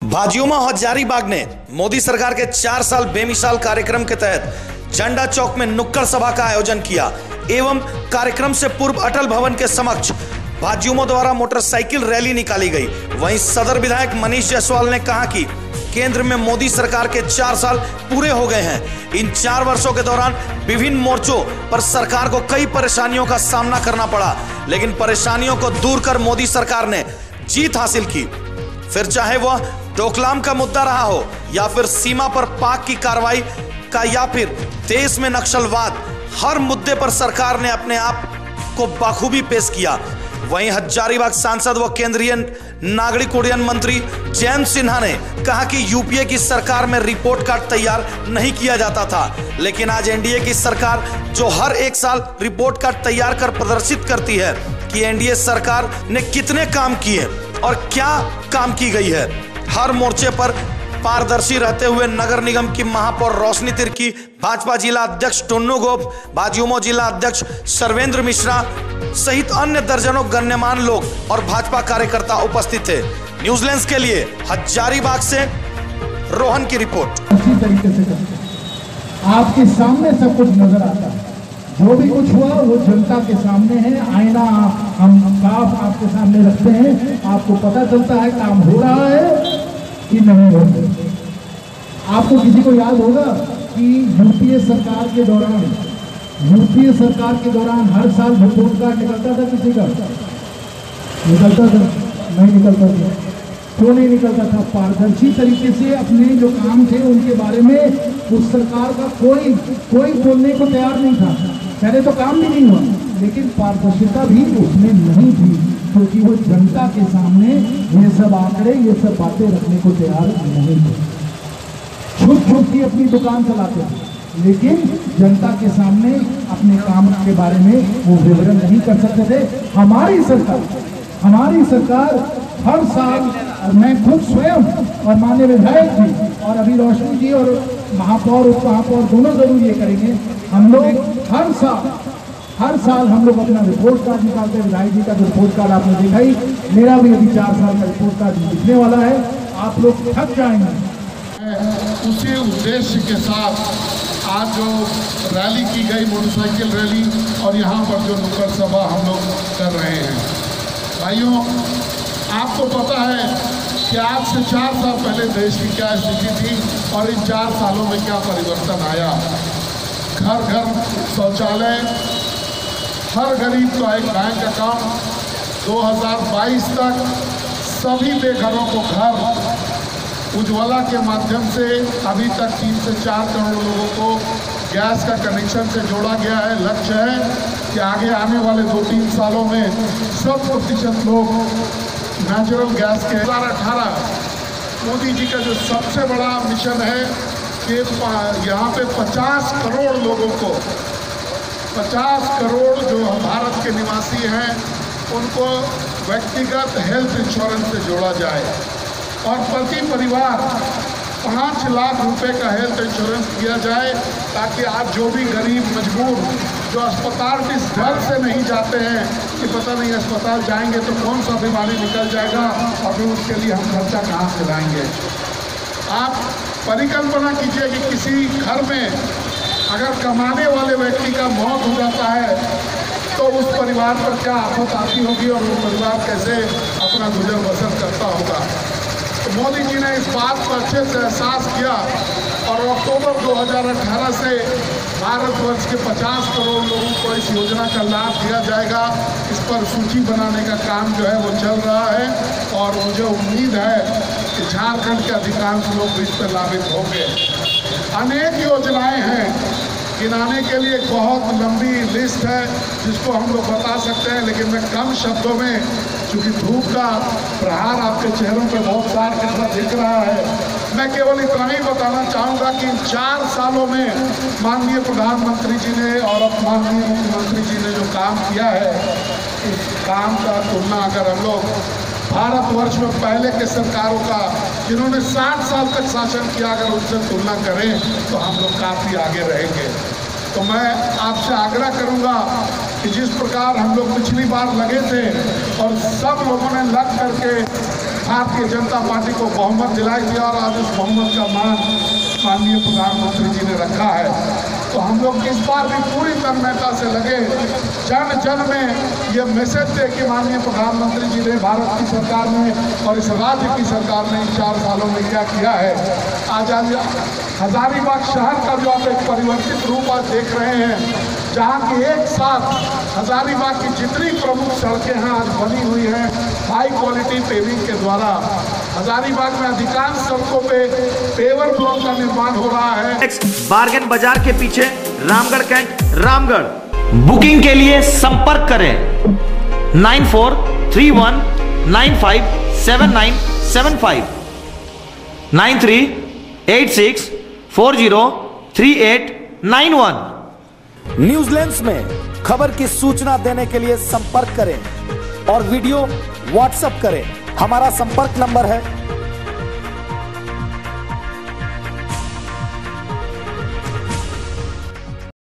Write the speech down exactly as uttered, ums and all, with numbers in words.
भाजयुमो हजारीबाग ने मोदी सरकार के चार साल बेमिसाल कार्यक्रम के तहत झंडा चौक में नुक्कड़ सभा का आयोजन किया एवं कार्यक्रम से पूर्व अटल भवन के समक्ष भाजयुमो द्वारा मोटरसाइकिल रैली निकाली गई। वहीं सदर विधायक मनीष जायसवाल ने कहा कि केंद्र में मोदी सरकार के चार साल पूरे हो गए हैं। इन चार वर्षों के दौरान विभिन्न मोर्चों पर सरकार को कई परेशानियों का सामना करना पड़ा, लेकिन परेशानियों को दूर कर मोदी सरकार ने जीत हासिल की। फिर चाहे वह डोकलाम का मुद्दा रहा हो या फिर सीमा पर पाक की कार्रवाई का या फिर देश में नक्सलवाद, हर मुद्दे पर सरकार ने अपने आप को बखूबी पेश किया। वहीं हजारीबाग सांसद व केंद्रीय नागरिक उड्डयन मंत्री जयंत सिन्हा ने कहा कि यूपीए की सरकार में रिपोर्ट कार्ड तैयार नहीं किया जाता था, लेकिन आज एनडीए की सरकार जो हर एक साल रिपोर्ट कार्ड तैयार कर प्रदर्शित करती है कि एनडीए सरकार ने कितने काम किए और क्या काम की गई है। हर मोर्चे पर पारदर्शी रहते हुए नगर निगम की महापौर रोशनी तिर्की, भाजपा जिला अध्यक्ष टुन्नू गोप, भाजयुमो जिला अध्यक्ष सर्वेंद्र मिश्रा सहित अन्य दर्जनों गण्यमान्य लोग और भाजपा कार्यकर्ता उपस्थित थे। न्यूजीलैंड के लिए हजारीबाग से रोहन की रिपोर्ट। अच्छी तरीके से आपके सामने सब कुछ नजर आता है, जो भी कुछ हुआ वो जनता के सामने है। आईना हम साफ आपके सामने रखते हैं, आपको पता चलता है काम हो रहा है कि नहीं हो रहा। आपको किसी को याद होगा कि यूपीए सरकार के दौरान यूपीए सरकार के दौरान हर साल रिपोर्ट कार्ड निकलता था, किसी का निकलता था? नहीं निकलता था। क्यों नहीं निकलता था? पारदर्शी तरीके से अपने जो काम थे उनके बारे में उस सरकार का कोई कोई बोलने को तैयार नहीं था। पहले तो काम भी नहीं हुआ, लेकिन पारदर्शिता भी उसमें नहीं थी, क्योंकि वो जनता के सामने ये सब आंकड़े, ये सब बातें रखने को तैयार नहीं थे। छुप छुप की अपनी दुकान चलाते थे, लेकिन जनता के सामने अपने काम के बारे में वो विवरण नहीं कर सकते थे। हमारी सरकार हमारी सरकार हर साल, और मैं खुद स्वयं और माननीय विधायक जी और अभी रोशनी जी और महापौर उप महापौर दोनों जरूर ये करेंगे, हम लोग हर साल हर साल हम लोग अपना रिपोर्ट कार्ड निकालते हैं। विधायक जी का रिपोर्ट कार्ड आपने देखा ही, मेरा भी अभी चार साल का रिपोर्ट कार्ड दिखने वाला है। आप लोग थक जाएंगे। उसी उद्देश्य के साथ आज जो रैली की गई, मोटरसाइकिल रैली, और यहाँ पर जो नुक्कड़ सभा हम लोग कर रहे हैं। भाइयों, आपको पता है कि आज से चार साल पहले देश की क्या स्थिति थी और इन चार सालों में क्या परिवर्तन आया। घर घर शौचालय, हर गरीब का एक बैंक अकाउंट, दो हज़ार बाईस तक सभी बेघरों को घर, उज्ज्वला के माध्यम से अभी तक तीन से चार करोड़ लोगों को गैस का कनेक्शन से जोड़ा गया है। लक्ष्य है कि आगे आने वाले दो तीन सालों में सौ प्रतिशत लोग नेचुरल गैस के। दो हज़ार अठारह मोदी जी का जो सबसे बड़ा मिशन है कि यहाँ पे पचास करोड़ लोगों को, पचास करोड़ जो भारत के निवासी हैं उनको व्यक्तिगत हेल्थ इंश्योरेंस से जोड़ा जाए और प्रति परिवार पाँच लाख रुपए का हेल्थ इंश्योरेंस दिया जाए, ताकि आज जो भी गरीब मजबूर जो अस्पताल इस डर से नहीं जाते हैं कि पता नहीं अस्पताल जाएंगे तो कौन सा बीमारी निकल जाएगा और फिर उसके लिए हम खर्चा कहाँ से लाएंगे। आप परिकल्पना कीजिए कि किसी घर में अगर कमाने वाले व्यक्ति का मौत हो जाता है तो उस परिवार पर क्या आफत आती होगी और वो परिवार कैसे अपना गुजर बसर करता होगा। तो मोदी जी ने इस बात पर अच्छे से एहसास किया और अक्टूबर दो हज़ार अठारह से भारतवर्ष के पचास करोड़ लोगों को इस योजना का लाभ दिया जाएगा। इस पर सूची बनाने का काम जो है वो चल रहा है और मुझे उम्मीद है कि झारखंड के अधिकांश लोग इस पर लाभित होंगे। अनेक योजनाएं हैं, गिनाने के लिए एक बहुत लंबी लिस्ट है जिसको हम लोग बता सकते हैं, लेकिन मैं कम शब्दों में, चूँकि धूप का प्रहार आपके चेहरों पे बहुत सार के साथ दिख रहा है, मैं केवल इतना ही बताना चाहूँगा कि इन चार सालों में माननीय प्रधानमंत्री जी ने और अब माननीय मुख्यमंत्री जी ने जो काम किया है, इस काम का तुलना अगर हम लोग भारतवर्ष में पहले के सरकारों का जिन्होंने साठ साल तक शासन किया, अगर उनसे तुलना करें तो हम लोग काफ़ी आगे रहेंगे। तो मैं आपसे आग्रह करूंगा कि जिस प्रकार हम लोग पिछली बार लगे थे और सब लोगों ने लग करके भारतीय जनता पार्टी को बहुमत दिलाई दिया और आज उस बहुमत का मान माननीय प्रधानमंत्री जी ने रखा है। तो हम लोग इस बार भी पूरी तन्मयता से लगे जन जन में ये मैसेज दे कि माननीय प्रधानमंत्री जी ने भारत की सरकार ने और इस राज्य की सरकार ने इन चार सालों में क्या किया है। आज आज हजारीबाग शहर का जो आप एक परिवर्तित रूप आज देख रहे हैं, जहाँ की एक साथ हजारीबाग की जितनी प्रमुख सड़कें हैं आज बनी हुई हैं हाई क्वालिटी पेविंग के द्वारा। हजारीबाग में अधिकांश सड़कों पे पेवर ब्लॉक का निर्माण हो रहा है। बार्गेन बाजार के पीछे रामगढ़ कैंट रामगढ़। बुकिंग के लिए संपर्क करें nine four three one nine five seven nine seven five, nine three eight six four zero three eight nine one. New Zealand में खबर की सूचना देने के लिए संपर्क करें और वीडियो व्हाट्सएप करें। हमारा संपर्क नंबर है